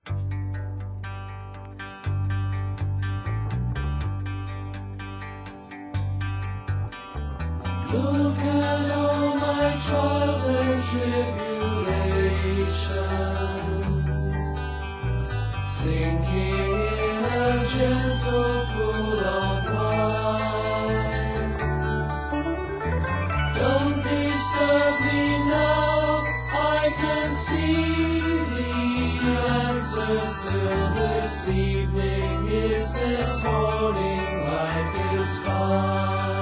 Look at all my trials and tribulations, sinking in a gentle pool of wine. Don't disturb me now, I can see the answers till this evening. Is this morning, life is fine.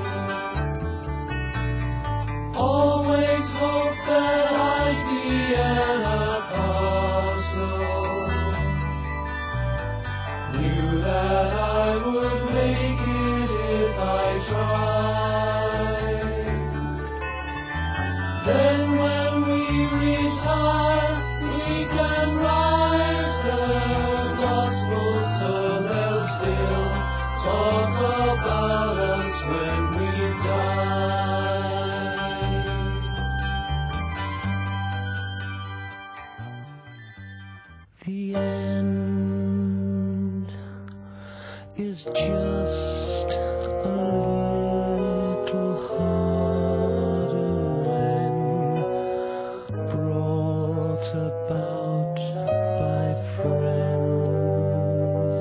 Always hoped that I'd be an apostle, knew that I would make it if I tried. Then when we retire, we can write the gospel so they'll still talk about us when we've died. The end is just a little harder when brought about by friends.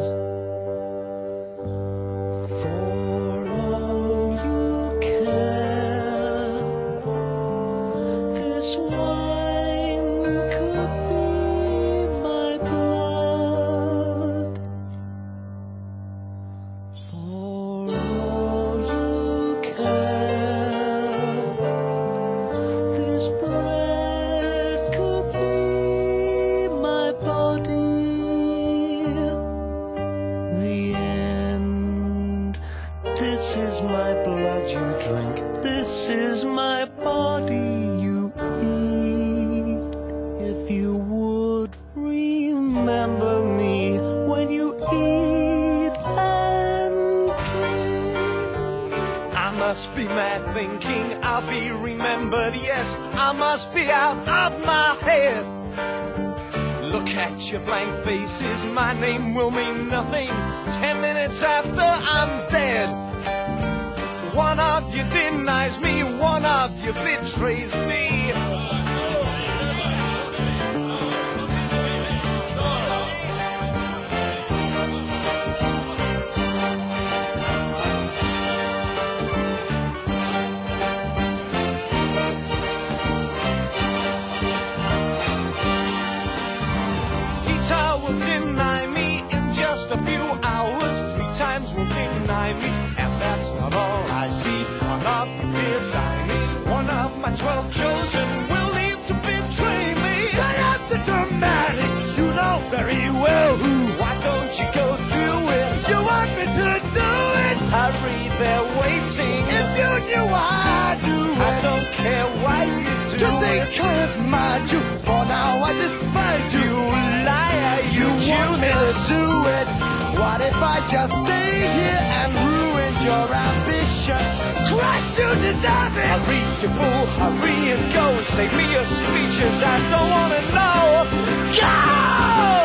For all you care, this wine could be my blood. For all you care, this bread could be my body. The end, this is my blood you drink, this is my body you eat. If you would remember me when you eat and drink. I must be mad thinking I'll be remembered. Yes, I must be out of my head. Look at your blank faces, my name will mean nothing 10 minutes after I'm dead. One of you denies me, one of you betrays me. Will deny me in just a few hours. 3 times will deny me, and that's not all I see. One of you deny me, one of my 12 chosen will leave to betray me. Cut out the dramatics, you know very well who. Why don't you go do it? You want me to do it? Hurry, they're waiting. If you knew I do it, I don't care why you do to think I admired you, for now I despise you. Liar, you want me to do it? What if I just stayed here and ruined your ambition? Christ, you deserve it! Hurry, you fool, hurry and go. Save me your speeches, I don't wanna know. Go!